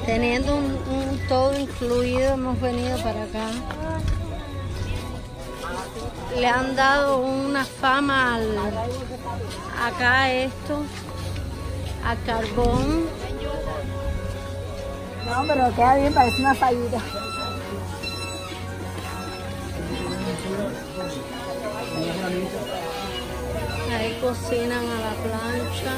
Teniendo un todo incluido, hemos venido para acá. Le han dado una fama acá esto, a carbón. No, pero queda bien, parece una fallita. Ahí cocinan a la plancha.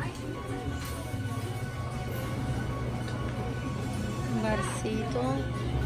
Un barcito.